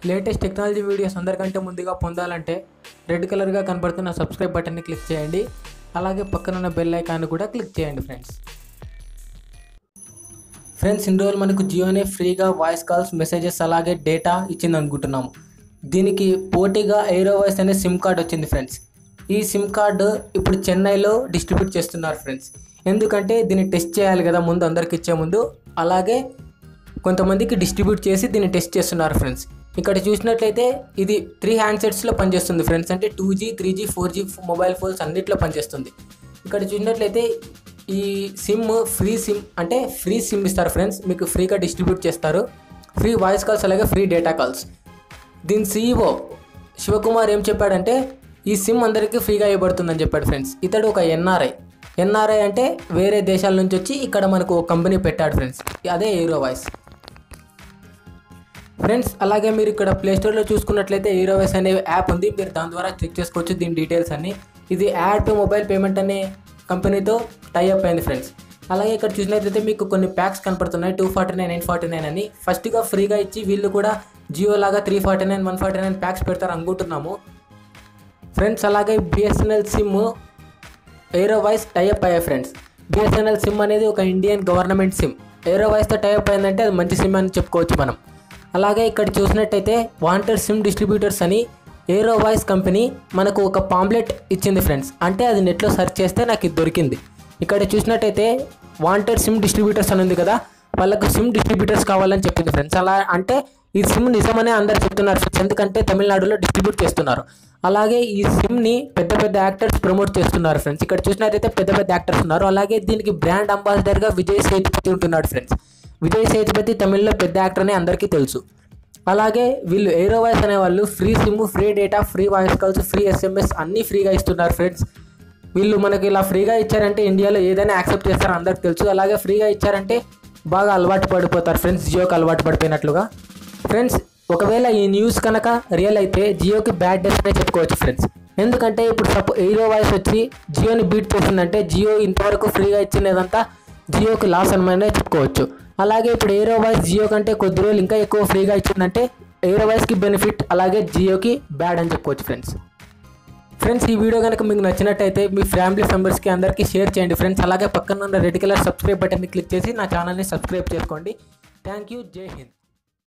Latest technology videos అందరికంటే ముందుగా పొందాలంటే రెడ్ కలర్గా కనబడుతున్న సబ్స్క్రైబ్ బటన్ని క్లిక్ చేయండి. అలాగే పక్కనున్న బెల్ ఐకాన్ కూడా క్లిక్ చేయండి ఫ్రెండ్స్ ఇన్ని రోజులు మనకు జియోనే ఫ్రీగా వాయిస్ కాల్స్, మెసేజెస్ అలాగే డేటా ఇచ్చింది అనుకుంటున్నాము. దీనికి పోటీగా ఎయిరో వాయిస్ అనే సిమ్ కార్డ్ వచ్చింది ఫ్రెండ్స్. ఈ సిమ్ కార్డు ఇప్పుడు చెన్నైలో డిస్ట్రిబ్యూట్ చేస్తున్నారు ఫ్రెండ్స్. ఎందుకంటే దీన్ని టెస్ట్ చేయాలి కదా ముందు, అందరికి ఇచ్చే ముందు. అలాగే కొంతమందికి డిస్ట్రిబ్యూట్ చేసి దీన్ని టెస్ట్ చేస్తున్నారు ఫ్రెండ్స్. ఇక్కడ చూసినట్లయితే ఇది 3 హ్యాండ్సెట్స్లో పనిచేస్తుంది ఫ్రెండ్స్. అంటే 2G, 3G, 4G mobile phones అన్నిట్లో పనిచేస్తుంది. ఇక్కడ చూసినట్లయితే ఈ సిమ్ ఫ్రీ సిమ్, అంటే ఫ్రీ సిమ్ ఇస్తారు ఫ్రెండ్స్. మీకు ఫ్రీగా డిస్ట్రిబ్యూట్ చేస్తారు, ఫ్రీ వాయిస్ కాల్స్ అలాగే ఫ్రీ డేటా కాల్స్. దీని CEO శివకుమార్ ఏం చెప్పాడంటే ఈ సిమ్ అందరికీ ఫ్రీగా ఇవ్వబడుతుందని చెప్పాడు ఫ్రెండ్స్. ఇతడు ఒక ఎన్ఆర్ఐ అంటే వేరే దేశాల నుంచి వచ్చి ఇక్కడ మనకు ఒక కంపెనీ పెట్టాడు ఫ్రెండ్స్. అదే ఎయిరో వాయిస్ ఫ్రెండ్స్. అలాగే మీరు ఇక్కడ ప్లేస్టోర్లో చూసుకున్నట్లయితే ఎయిరో వాయిస్ అనే యాప్ ఉంది. మీరు దాని ద్వారా చెక్ చేసుకోవచ్చు దీని డీటెయిల్స్ అన్ని. ఇది యాడ్ టు మొబైల్ పేమెంట్ అనే కంపెనీతో టైఅప్ అయింది ఫ్రెండ్స్. అలాగే ఇక్కడ చూసినట్లయితే మీకు కొన్ని ప్యాక్స్ కనపడుతున్నాయి, 249, 949 అని. ఫస్ట్గా ఫ్రీగా ఇచ్చి వీళ్ళు కూడా జియో లాగా 349, 149 ప్యాక్స్ పెడతారు అనుకుంటున్నాము ఫ్రెండ్స్. అలాగే BSNL SIM Aero Voice tie up అయ్యాయి ఫ్రెండ్స్. బిఎస్ఎన్ఎల్ సిమ్ అనేది ఒక ఇండియన్ గవర్నమెంట్ సిమ్. ఎయిరో వాయిస్తో టైఅప్ అయిందంటే అది మంచి సిమ్ అని చెప్పుకోవచ్చు మనం. అలాగే ఇక్కడ చూసినట్టయితే వాంటెడ్ సిమ్ డిస్ట్రిబ్యూటర్స్ అని ఎయిరో వాయిస్ కంపెనీ మనకు ఒక పాంప్లెట్ ఇచ్చింది ఫ్రెండ్స్. అంటే అది నెట్లో సెర్చ్ చేస్తే నాకు ఇది దొరికింది. ఇక్కడ చూసినట్టయితే వాంటెడ్ సిమ్ డిస్ట్రిబ్యూటర్స్ అని ఉంది కదా, వాళ్ళకు సిమ్ డిస్ట్రిబ్యూటర్స్ కావాలని చెప్పింది ఫ్రెండ్స్. అలా అంటే ఈ సిమ్ నిజమనే అందరు చెప్తున్నారు ఫ్రెండ్స్, ఎందుకంటే తమిళనాడులో డిస్ట్రిబ్యూట్ చేస్తున్నారు. అలాగే ఈ సిమ్ని పెద్ద యాక్టర్స్ ప్రమోట్ చేస్తున్నారు ఫ్రెండ్స్. ఇక్కడ చూసినట్టయితే పెద్ద యాక్టర్స్ ఉన్నారు. అలాగే దీనికి బ్రాండ్ అంబాసిడర్గా విజయ్ సేతుపతి ఉంటున్నాడు ఫ్రెండ్స్. విజయ్ సేతుపతి తమిళ్లో పెద్ద యాక్టర్ అని అందరికీ తెలుసు. అలాగే వీళ్ళు ఎయిరో వాయిస్ అనే వాళ్ళు free SIM, free data, free voice calls, free SMS అన్నీ ఫ్రీగా ఇస్తున్నారు ఫ్రెండ్స్. వీళ్ళు మనకి ఇలా ఫ్రీగా ఇచ్చారంటే ఇండియాలో ఏదైనా యాక్సెప్ట్ చేస్తారో అందరికి తెలుసు. అలాగే ఫ్రీగా ఇచ్చారంటే బాగా అలవాటు పడిపోతారు ఫ్రెండ్స్, జియోకి అలవాటు పడిపోయినట్లుగా ఫ్రెండ్స్. ఒకవేళ ఈ న్యూస్ కనుక రియల్ అయితే జియోకి బ్యాడ్ డేస్ అనే చెప్పుకోవచ్చు ఫ్రెండ్స్. ఎందుకంటే ఇప్పుడు ఎయిరో వాయిస్ వచ్చి జియోని బీట్ చేసిందంటే జియో ఇంతవరకు ఫ్రీగా ఇచ్చినదంతా జియోకి లాస్ అనమనే చెప్పుకోవచ్చు. అలాగే ఇప్పుడు ఎయిరో వాయిస్ జియో కంటే కొద్ది రోజులు ఇంకా ఎక్కువ ఫ్రీగా ఇచ్చిందంటే ఎయిరో వాయిస్కి బెనిఫిట్, అలాగే జియోకి బ్యాడ్ అని చెప్పుకోవచ్చు ఫ్రెండ్స్. ఈ వీడియో కనుక మీకు నచ్చినట్టయితే మీ ఫ్యామిలీ మెంబర్స్కి అందరికీ షేర్ చేయండి ఫ్రెండ్స్. అలాగే పక్కన ఉన్న రెడ్ కలర్ సబ్స్క్రైబ్ బటన్ని క్లిక్ చేసి నా ఛానల్ని సబ్స్క్రైబ్ చేసుకోండి. Thank you. జై హింద్.